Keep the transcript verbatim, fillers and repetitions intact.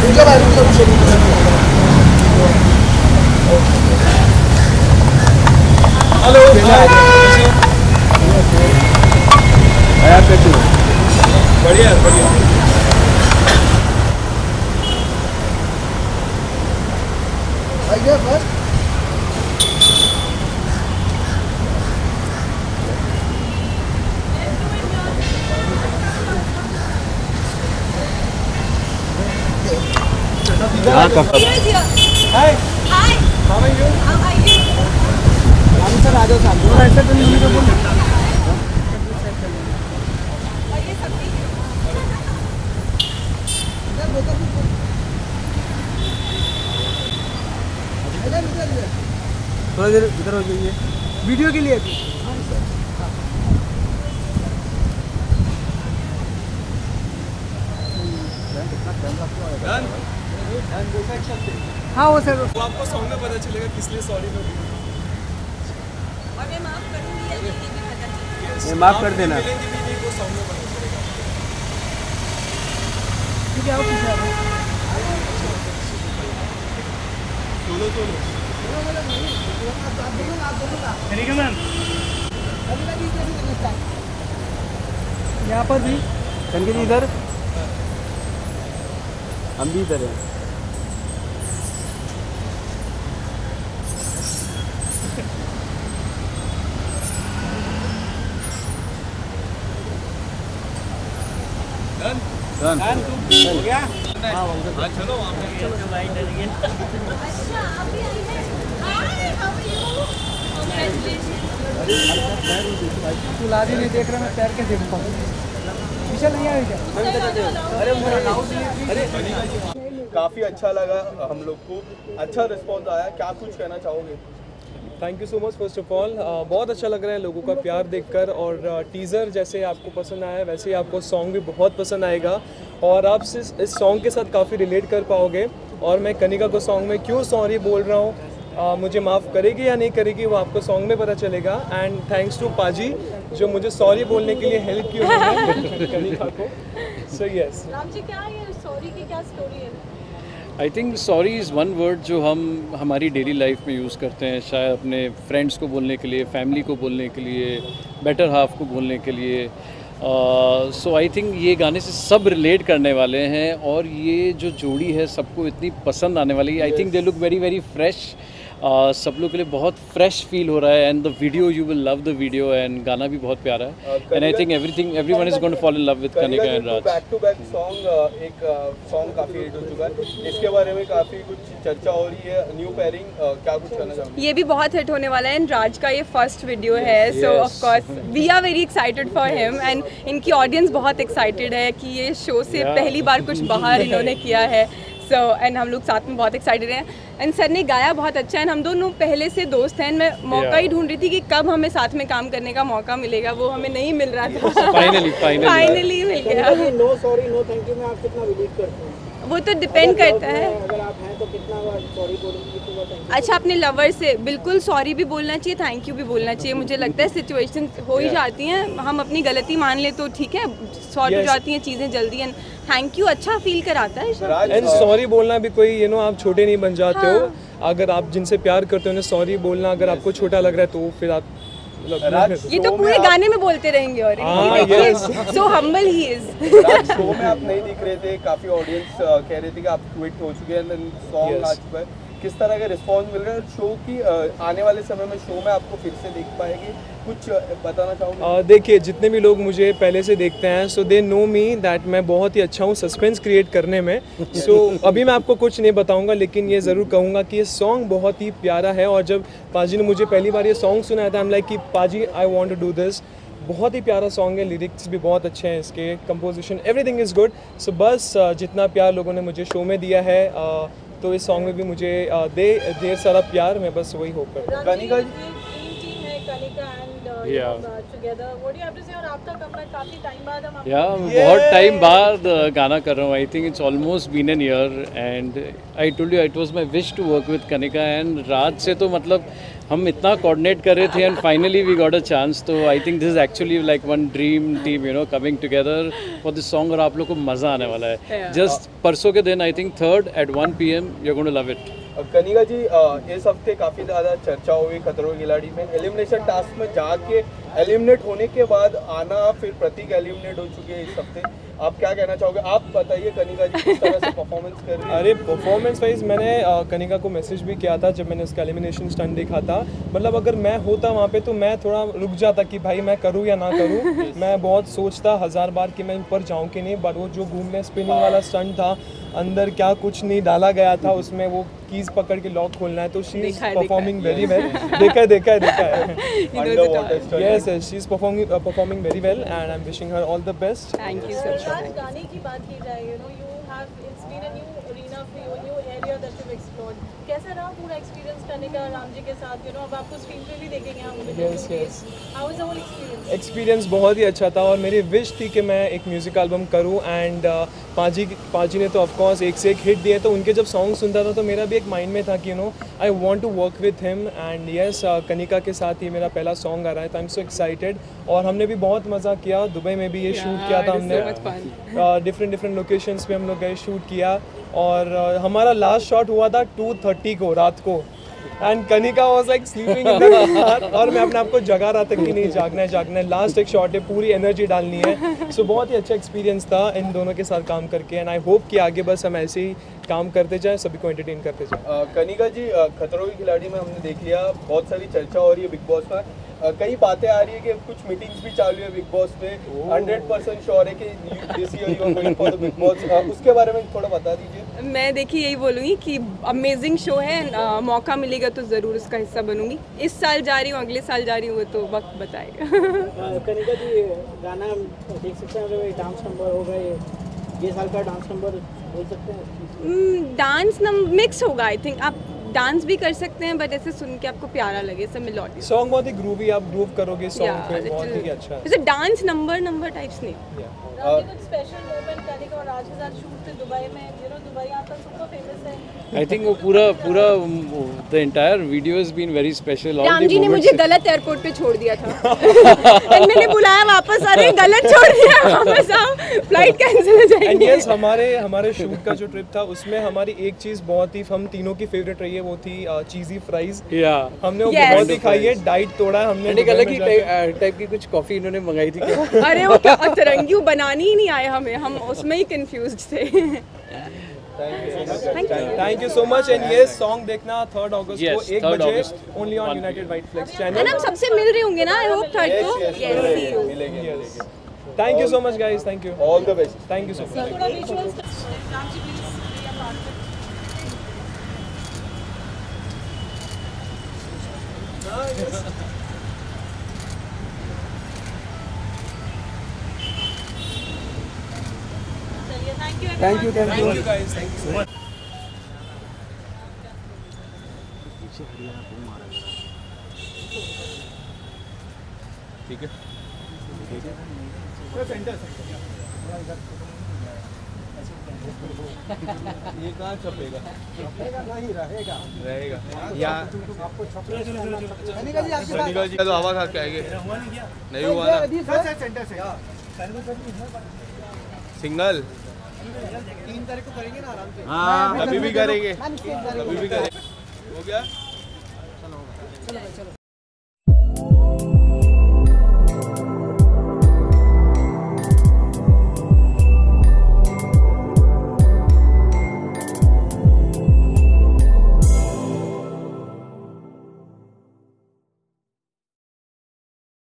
कुठल्या बाहेरून करू शकतो? हॅलो बढ़िया बढ़िया आइए बस हाँ कब hi hi how are you how are you हम सर राजा साहब थोड़ा ऐसा तो नहीं बोल और ये सब भी थोड़ा देर इधर हो जाइए वीडियो के लिए अभी हाँ वो सर वो आपको सॉन्ग में पता चलेगा किस लिए सॉरी में और मैं माफ करूंगी या नहीं ये भी पता चलेगा। ये माफ कर देना। मिलेंगे भी नहीं वो सॉन्ग में पता चलेगा। ठीक है आओ पीछे आओ सोलो सोलो ठीक है मैम यहाँ पर भी कनकी जी इधर, हम भी इधर हैं। डन डन हो गया। हाँ चलो वहाँ पे अच्छा अभी आई है hi how are you congratulation तू लादी नहीं देख रहा मैं पैर के देख पाऊँ विशाल नहीं आया क्या? काफ़ी अच्छा लगा हम लोग को, अच्छा रिस्पॉन्स आया, क्या कुछ कहना चाहोगे? Thank you so much first of all, बहुत अच्छा लग रहा है लोगों का प्यार देखकर। और टीज़र uh, जैसे आपको पसंद आया वैसे ही आपको सॉन्ग भी बहुत पसंद आएगा और आप इस इस सॉन्ग के साथ काफ़ी रिलेट कर पाओगे। और मैं कनिका को सॉन्ग में क्यों सॉरी बोल रहा हूँ, uh, मुझे माफ़ करेगी या नहीं करेगी वो आपको सॉन्ग में पता चलेगा। एंड थैंक्स टू पाजी जो मुझे सॉरी बोलने के लिए हेल्प की उन्होंने कनिका को। सो यस राम जी क्या ये सॉरी की क्या स्टोरी है? I think sorry is one word जो हम हमारी डेली लाइफ में यूज़ करते हैं, शायद अपने फ्रेंड्स को बोलने के लिए, फैमिली को बोलने के लिए, बेटर हाफ को बोलने के लिए। सो आई थिंक ये गाने से सब रिलेट करने वाले हैं और ये जो जोड़ी है सबको इतनी पसंद आने वाली है। I think they look very very fresh, सब लोग के लिए बहुत फ्रेश फील हो रहा है। And the video you will love the video and गाना भी बहुत प्यारा है। And I think everything everyone is going to fall in love with Kanika and Raj. Back to back song, एक सॉन्ग काफ़ी हिट हो चुका है, इसके बारे में काफ़ी कुछ चर्चा हो रही है, न्यू पेयरिंग, क्या कुछ कहना चाहोगे? ये भी बहुत हिट होने वाला है एंड राज का ये फर्स्ट वीडियो है, so of course we are very excited for him and इनकी ऑडियंस बहुत एक्साइटेड है कि ये शो से Yeah. पहली बार कुछ बाहर इन्होंने किया है। सो so, एंड हम लोग साथ में बहुत एक्साइटेड हैं एंड सर ने गाया बहुत अच्छा है। हम दोनों पहले से दोस्त हैं, मैं मौका Yeah. ही ढूंढ रही थी कि कब हमें साथ में काम करने का मौका मिलेगा, वो हमें नहीं मिल रहा था। फाइनली फाइनली फाइनली मिल गया। No sorry no thank you में आप कितना रिलीज करते हैं? वो तो डिपेंड करता है। अगर आप हैं तो कितना बार सॉरी बोलेंगे, कितनी बार थैंक अच्छा अपने लवर से बिल्कुल सॉरी भी बोलना चाहिए, थैंक यू भी बोलना चाहिए। मुझे लगता है सिचुएशन हो ही जाती हैं, हम अपनी गलती मान ले तो ठीक है, सॉर्ट हो Yes. जाती हैं चीज़ें जल्दी। एंड थैंक यू अच्छा फील कराता है। राज, एंड सॉरी बोलना भी कोई यू नो आप छोटे नहीं बन जाते हाँ. हो। अगर आप जिनसे प्यार करते हो उन्हें सॉरी बोलना अगर आपको छोटा लग रहा है तो फिर आप राज, मतलब ये तो शो पूरे में आप- गाने में बोलते रहेंगे। और हाँ, ये देखिए yes. So humble he is. Raj, show में आप नहीं दिख रहे थे, काफ़ी ऑडियंस कह रहे थे कि आप क्विट हो चुके हैं, सॉन्ग Yes. आ चुका है, किस तरह का रिस्पॉन्स मिल रहा है? शो की uh, आने वाले समय में शो में आपको फिर से देख पाएगी, कुछ uh, बताना चाहूँगा? Uh, देखिए जितने भी लोग मुझे पहले से देखते हैं सो दे नो मी दैट मैं बहुत ही अच्छा हूँ सस्पेंस क्रिएट करने में। सो so, अभी मैं आपको कुछ नहीं बताऊंगा लेकिन ये ज़रूर कहूँगा कि ये सॉन्ग बहुत ही प्यारा है। और जब पाजी ने मुझे पहली बार ये सॉन्ग सुनाया था आई एम लाइक कि पाजी I want to do this. बहुत ही प्यारा सॉन्ग है, लिरिक्स भी बहुत अच्छे हैं इसके, composition everything is good. So बस uh, जितना प्यार लोगों ने मुझे शो में दिया है uh, तो इस सॉन्ग में भी मुझे uh, दे ढेर सारा प्यार, मैं बस वही होप करता हूँ। कनिका जी, Yeah. बाद या बहुत टाइम बाद गाना कर रहा हूँ। I think it's almost been an year and I told you it was my wish to work with Kanika and Raj से तो मतलब हम इतना कोऑर्डिनेट कर रहे थे and finally we got a chance. तो I think this is actually like one dream team, you know, coming together for this song. और आप लोग को मज़ा आने वाला है. जस्ट परसों के दिन I think third at one p m you are going to love it. Kanika ji, इस हफ्ते काफ़ी ज़्यादा चर्चा हुई खतरों के खिलाड़ी में. एलिमिनेशन टास्क में जाके एलिमिनेट होने के बाद आना, फिर प्रतीक एलिमिनेट हो चुके हैं इस हफ्ते. आप क्या कहना चाहोगे? आप बताइए कनिका जी किस तरह से परफॉर्मेंस कर रही है. अरे परफॉर्मेंस वाइज मैंने uh, कनिका को मैसेज भी किया था जब मैंने उसका एलिमिनेशन स्टंट देखा था. मतलब अगर मैं होता वहाँ पे तो मैं थोड़ा रुक जाता कि भाई मैं करूँ या ना करूँ. मैं बहुत सोचता हज़ार बार कि मैं ऊपर जाऊँ कि नहीं. बट वो जो घूमने स्पिनिंग वाला स्टंट था, अंदर क्या कुछ नहीं डाला गया था उसमें, वो कीज पकड़ के लॉक खोलना है. तो she is performing very well. देखा है देखा है देखा है. Yes she is performing performing very well and I am wishing her all the best. Thank you so much. गाने की बात की जाए, you know you have it's been a new arena for you, new area that you explored. कैसा रहा पूरा experience करने का राम जी के साथ? यू नो अब आपको स्क्रीन पे भी देखेंगे हम. Yes, yes. How was the whole experience? Experience बहुत ही अच्छा था और मेरी विश थी कि मैं एक म्यूज़िक एल्बम करूं. एंड पाजी पाजी ने तो ऑफकोर्स एक से एक हिट दिए. तो उनके जब सॉन्ग सुनता था तो मेरा भी एक माइंड में था कि you know I want to work with him. And yes, Kanika के साथ ही मेरा पहला सॉन्ग आ रहा है. तो आई एम सो एक्साइटेड. और हमने भी बहुत मज़ा किया. दुबई में भी ये शूट किया था हमने. डिफरेंट डिफरेंट लोकेशंस पे हम लोग गए, शूट किया. और uh, हमारा लास्ट शॉट हुआ था टू थर्टी को रात को. And Kanika was like sleeping in the car और मैं अपने आप को जगा रहा था कि नहीं जागना है जागना है. लास्ट एक शॉट है, पूरी एनर्जी डालनी है. सो so, बहुत ही अच्छा एक्सपीरियंस था इन दोनों के साथ काम करके. एंड आई होप कि आगे बस हम ऐसे ही काम करते जाएं, सभी को एंटरटेन करते जाएं. कनिका जी, खतरों के खिलाड़ी में हमने देख लिया बहुत सारी चर्चा हो रही है बिग बॉस में. कई बातें आ रही है कि कुछ मीटिंग्स भी चालू है बिग बॉस में. हंड्रेड परसेंट श्योर है कि this year you are going for the Bigg Boss. उसके बारे में थोड़ा बता दीजिए. मैं देखिए यही बोलूँगी कि अमेजिंग शो है. आ, मौका मिलेगा तो ज़रूर उसका हिस्सा बनूंगी. इस साल जा रही हूँ, अगले साल जा रही हूँ, तो वक्त बताएगा. कनिका जी, गाना देख सकते हैं, डांस नंबर होगा ये ये साल का डांस नंबर बोल सकते हैं. डांस नंबर मिक्स होगा. आई थिंक आप डांस भी कर सकते हैं बट ऐसे सुन के आपको प्यारा लगे, सब मेलोडी. सॉन्ग बहुत ही ग्रूवी, आप ग्रूव करोगे सॉन्ग पे, बहुत ही अच्छा है. जैसे डांस नंबर नंबर टाइप्स नहीं. कुछ स्पेशल मोमेंट कनिका और राज के साथ शूट थे दुबई में. यू नो दुबई आपका सुपर फेमस है. आई थिंक वो पूरा पूरा the entire video has been very special. Ram ji ने मुझे गलत एयरपोर्ट पे छोड़ दिया था. एंड मैंने बुलाया वापस, अरे गलत छोड़ दिया, वापस आओ, फ्लाइट कैंसिल हो जाएगी. एंड यस, हमारे हमारे शूट का जो ट्रिप था उसमें हमारी एक चीज़ बहुत ही हम तीनों की फेवरेट रही है, वो थी चीज़ी फ्राइज. या हमने वो Yes. बहुत ही खाई है. डाइट तोड़ा है हमने. एक अलग ही टाइप की कुछ कॉफी इन्होंने मंगाई थी क्या? अरे वो क्या अतरंगी, वो बनानी ही नहीं आए हमें, हम उसमें ही कंफ्यूज्ड थे. Thank you so much. And ये सॉन्ग देखना थर्ड अगस्त Yes, को एक third बजे August, only on United White Flex है ना, चैनल. हम सबसे मिल रहे होंगे ना. आई होप थर्ड को. Yes, see you. मिलेंगे. Thank you so much guys. Thank you. All the best. Thank you so much. थोड़ा विजुअल्स राम जी प्लीज ये पार्ट में. चलिए, thank you. Thank you thank you. Thank you guys. Thank you so much. ठीक है. ये कहाँ छपेगा? नहीं रहेगा रहेगा या कनिका जी आपके पास. कनिका जी तो हवा खा के आएंगे. नहीं हुआ ना. सेंटर से सिंगल तीन तारीख को करेंगे ना आराम से. हाँ, कभी भी करेंगे. मैम, इसके एक तारीख को. कभी भी करेंगे. हो गया. चलो चलो.